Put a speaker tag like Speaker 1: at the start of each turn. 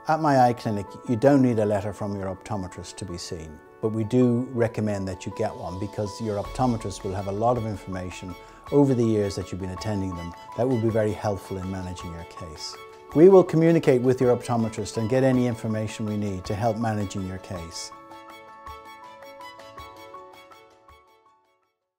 Speaker 1: At My-iClinic, you don't need a letter from your optometrist to be seen, but we do recommend that you get one because your optometrist will have a lot of information over the years that you've been attending them that will be very helpful in managing your case. We will communicate with your optometrist and get any information we need to help managing your case.